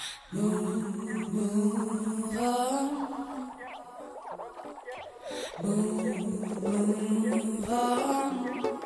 Move on. Move on.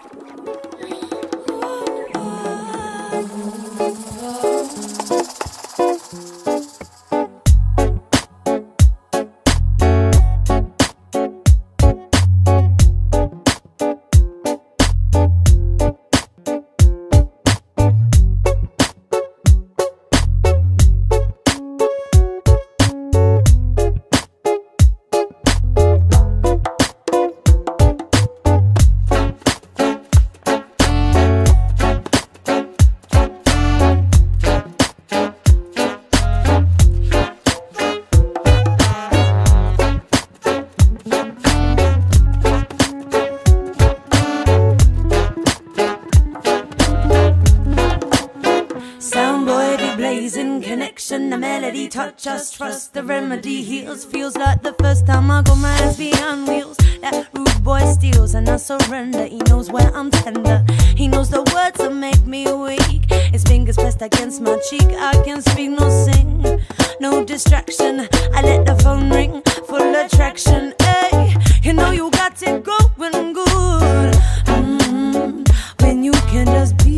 Connection, the melody, touch us, trust, the remedy heals. Feels like the first time I got my hands beyond wheels. That rude boy steals and I surrender. He knows where I'm tender. He knows the words that make me weak. His fingers pressed against my cheek. I can speak, no sing, no distraction. I let the phone ring, full attraction. Hey, you know you got it going good. When you can just be.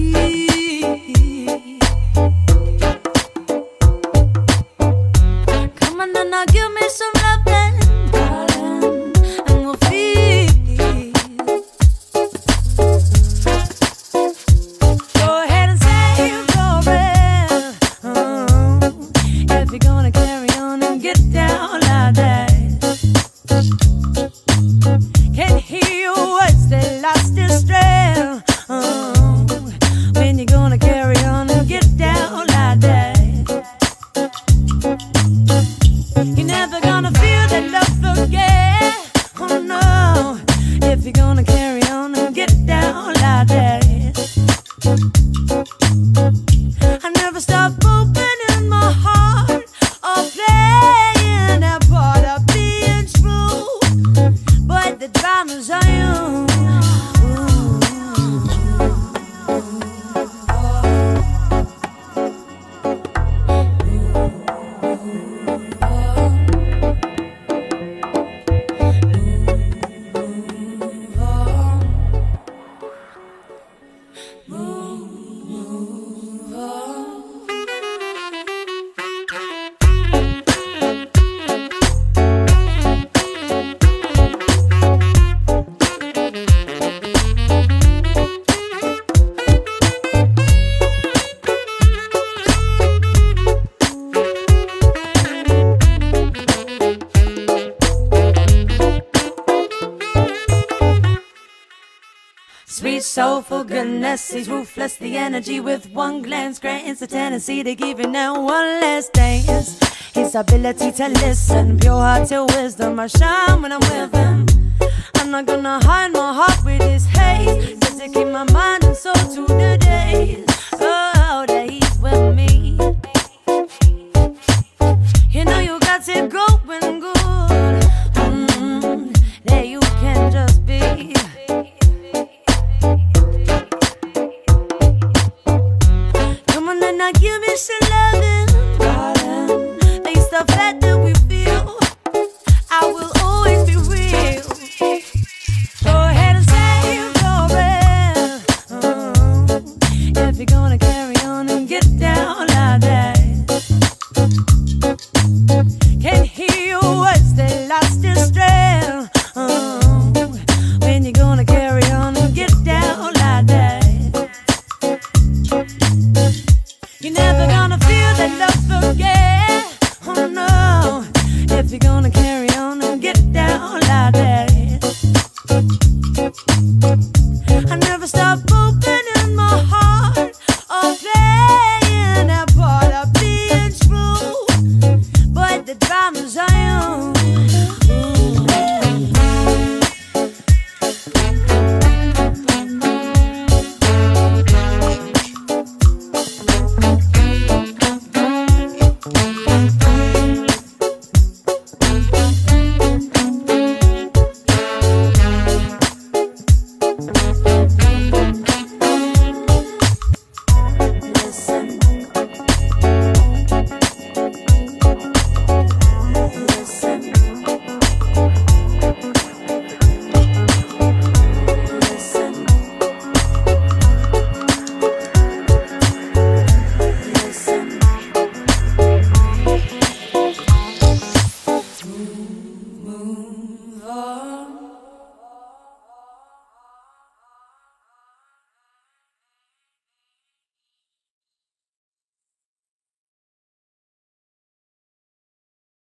Now give me some loving, darling, and we'll feel. Go ahead and say your breath. If you're gonna carry on and get down like that. Can't hear your words, they lost their strength. When you're gonna carry on and get down like that. You're never gonna feel that love again. Oh no, if you're gonna carry on and get down like that. I never stop opening my heart or playing that part of being true. But the drama's on you. Sweet soulful goodness, he's ruthless. The energy with one glance grants the tendency to give you now one last dance. His ability to listen, pure heart to wisdom. I shine when I'm with him. I'm not gonna hide my heart with his haze, just to keep my mind and soul to the days.